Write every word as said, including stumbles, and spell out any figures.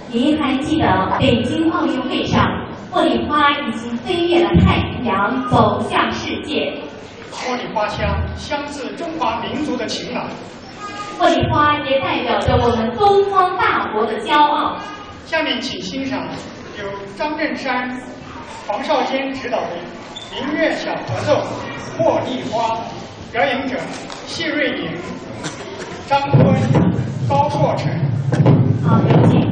您还记得北京奥运会上，茉莉花已经飞越了太平洋，走向世界。 茉莉花香香自中华民族的情感， 茉莉花也代表着我们东方大国的骄傲。 下面请欣赏由张振山、黄少坚执导的民乐小合奏《茉莉花》，表演者谢瑞莹、张坤、高阔成。 好，有请。